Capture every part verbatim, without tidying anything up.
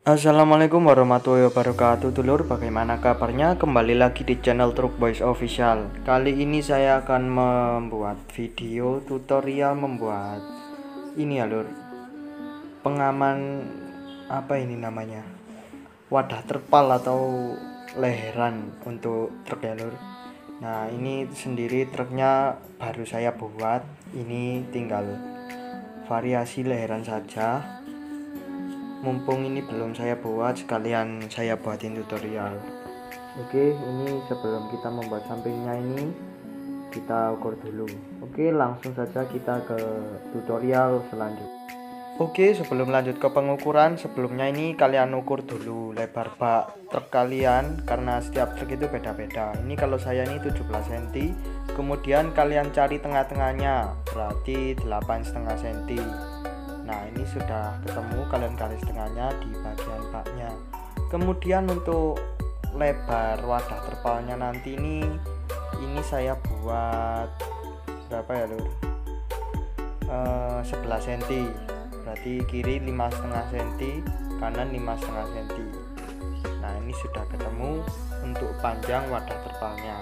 Assalamualaikum warahmatullahi wabarakatuh, dulur. Bagaimana kabarnya? Kembali lagi di channel Truk Boys Official. Kali ini saya akan membuat video tutorial membuat ini ya, lur. Pengaman apa ini namanya? Wadah terpal atau leheran untuk truk ya, lur. Nah, ini sendiri truknya baru saya buat. Ini tinggal variasi leheran saja. Mumpung ini belum saya buat, sekalian saya buatin tutorial. Oke, ini sebelum kita membuat sampingnya ini kita ukur dulu. Oke, langsung saja kita ke tutorial selanjutnya. Oke, sebelum lanjut ke pengukuran, sebelumnya ini kalian ukur dulu lebar bak truk kalian, karena setiap truk itu beda-beda. Ini kalau saya ini tujuh belas sentimeter, kemudian kalian cari tengah-tengahnya, berarti delapan koma lima sentimeter. Nah, ini sudah ketemu, kalian garis tengahnya di bagian baknya. Kemudian untuk lebar wadah terpalnya nanti ini ini saya buat berapa ya, lur? Eh, sebelas sentimeter. Berarti kiri lima koma lima sentimeter, kanan lima koma lima sentimeter. Nah, ini sudah ketemu untuk panjang wadah terpalnya.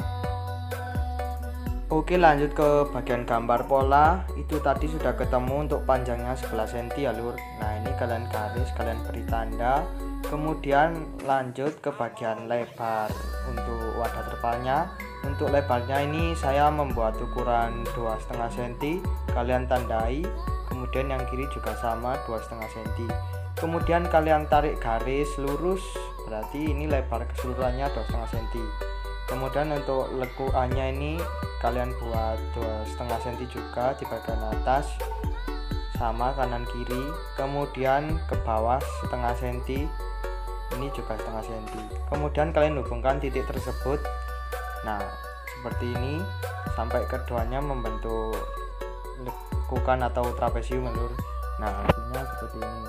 Oke, lanjut ke bagian gambar pola. Itu tadi sudah ketemu untuk panjangnya sebelas sentimeter ya, lur. Nah, ini kalian garis, kalian beri tanda. Kemudian lanjut ke bagian lebar untuk wadah terpalnya. Untuk lebarnya ini saya membuat ukuran dua koma lima sentimeter, kalian tandai. Kemudian yang kiri juga sama, dua koma lima sentimeter. Kemudian kalian tarik garis lurus, berarti ini lebar keseluruhannya dua koma lima sentimeter. Kemudian untuk lekuannya ini kalian buat dua koma lima sentimeter juga di bagian atas, sama kanan kiri. Kemudian ke bawah setengah senti, ini juga setengah senti. Kemudian kalian hubungkan titik tersebut, nah seperti ini, sampai keduanya membentuk lekukan atau trapesium, lur. Nah, hasilnya seperti ini.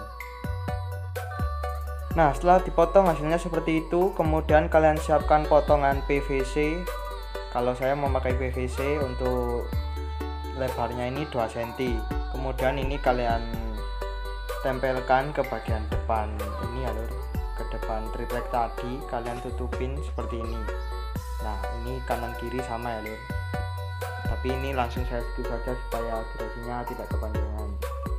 Nah, setelah dipotong hasilnya seperti itu. Kemudian kalian siapkan potongan P V C. Kalau saya memakai P V C untuk lebarnya ini dua sentimeter. Kemudian ini kalian tempelkan ke bagian depan ini ya, lur. Ke depan triplek tadi kalian tutupin seperti ini. Nah, ini kanan kiri sama ya, lur. Tapi ini langsung saya skip saja supaya durasinya tidak kepanjangan.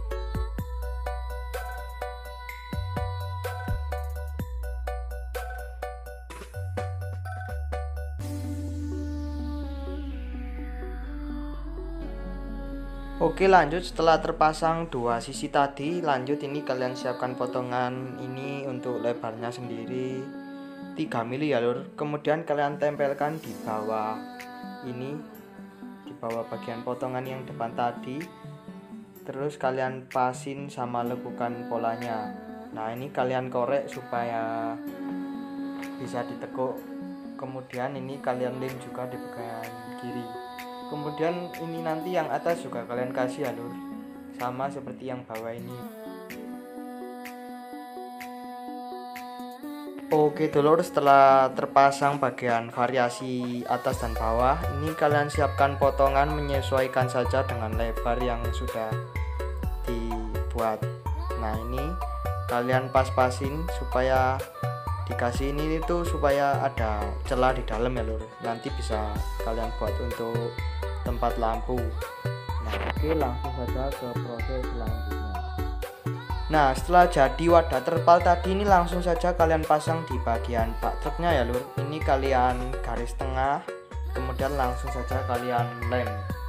Oke, lanjut setelah terpasang dua sisi tadi, lanjut ini kalian siapkan potongan ini untuk lebarnya sendiri tiga milimeter ya, lur. Kemudian kalian tempelkan di bawah ini, di bawah bagian potongan yang depan tadi. Terus kalian pasin sama lekukan polanya. Nah, ini kalian korek supaya bisa ditekuk. Kemudian ini kalian lem juga di bagian kiri. Kemudian ini nanti yang atas juga kalian kasih ya, lur, sama seperti yang bawah ini. Oke, dulur, setelah terpasang bagian variasi atas dan bawah, ini kalian siapkan potongan menyesuaikan saja dengan lebar yang sudah dibuat. Nah, ini kalian pas-pasin supaya dikasih ini itu supaya ada celah di dalam ya, lur. Nanti bisa kalian buat untuk tempat lampu. Nah, oke, langsung saja ke proses selanjutnya. Nah, setelah jadi wadah terpal tadi ini langsung saja kalian pasang di bagian bak truknya ya, lur. Ini kalian garis tengah, kemudian langsung saja kalian lem.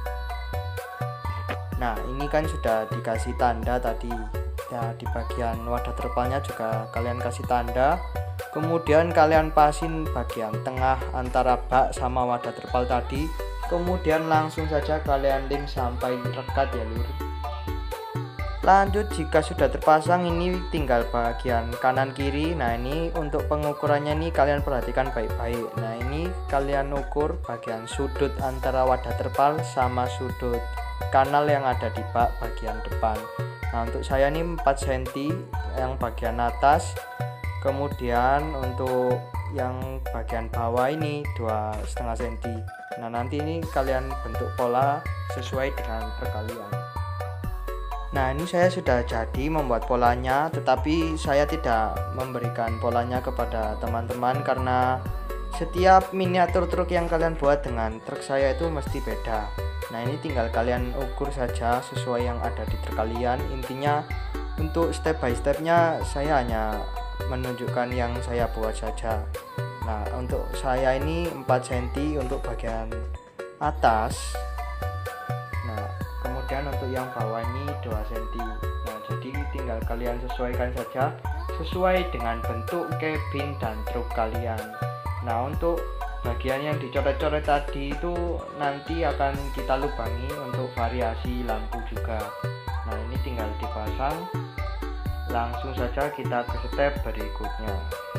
Nah, ini kan sudah dikasih tanda tadi ya, di bagian wadah terpalnya juga kalian kasih tanda. Kemudian kalian pasin bagian tengah antara bak sama wadah terpal tadi. Kemudian langsung saja kalian lem sampai rekat ya, lur. Lanjut, jika sudah terpasang ini tinggal bagian kanan kiri. Nah, ini untuk pengukurannya ini kalian perhatikan baik-baik. Nah, ini kalian ukur bagian sudut antara wadah terpal sama sudut kanal yang ada di bak bagian depan. Nah, untuk saya ini empat sentimeter yang bagian atas. Kemudian untuk yang bagian bawah ini dua koma lima sentimeter. Nah, nanti ini kalian bentuk pola sesuai dengan perkalian. Nah, ini saya sudah jadi membuat polanya, tetapi saya tidak memberikan polanya kepada teman-teman karena setiap miniatur truk yang kalian buat dengan truk saya itu mesti beda. Nah, ini tinggal kalian ukur saja sesuai yang ada di truk kalian. Intinya untuk step by stepnya saya hanya menunjukkan yang saya buat saja. Nah, untuk saya ini empat sentimeter untuk bagian atas. Nah, kemudian untuk yang bawah ini dua sentimeter. Nah, jadi tinggal kalian sesuaikan saja sesuai dengan bentuk kabin dan truk kalian. Nah, untuk bagian yang dicoret-coret tadi itu nanti akan kita lubangi untuk variasi lampu juga. Nah, ini tinggal dipasang. Langsung saja kita ke step berikutnya.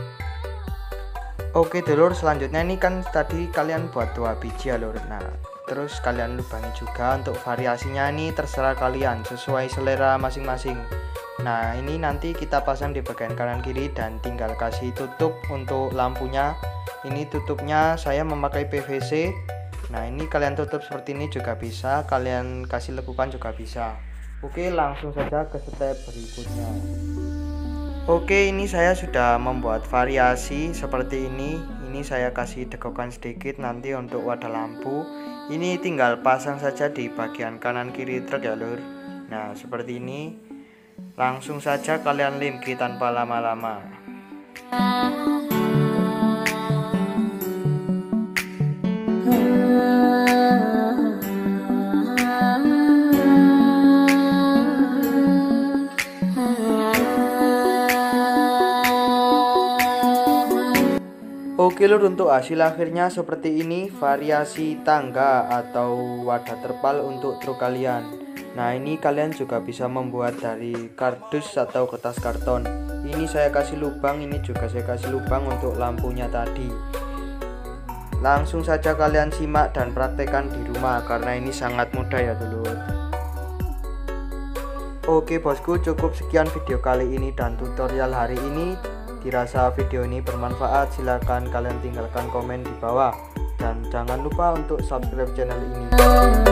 Oke dulur, selanjutnya ini kan tadi kalian buat dua biji ya lur. Nah, terus kalian lubangi juga. Untuk variasinya ini terserah kalian sesuai selera masing-masing. Nah, ini nanti kita pasang di bagian kanan kiri dan tinggal kasih tutup untuk lampunya. Ini tutupnya saya memakai P V C. Nah, ini kalian tutup seperti ini juga bisa, kalian kasih lekukan juga bisa. Oke, langsung saja ke step berikutnya. Oke, ini saya sudah membuat variasi seperti ini. Ini saya kasih dekokan sedikit nanti untuk wadah lampu. Ini tinggal pasang saja di bagian kanan kiri truk ya lur. Nah, seperti ini. Langsung saja kalian limki tanpa lama-lama. Oke lur, untuk hasil akhirnya seperti ini, variasi tangga atau wadah terpal untuk truk kalian. Nah, ini kalian juga bisa membuat dari kardus atau kertas karton. Ini saya kasih lubang, ini juga saya kasih lubang untuk lampunya tadi. Langsung saja kalian simak dan praktekkan di rumah karena ini sangat mudah ya dulur. Oke bosku, cukup sekian video kali ini dan tutorial hari ini. Dirasa video ini bermanfaat, silahkan kalian tinggalkan komen di bawah dan jangan lupa untuk subscribe channel ini.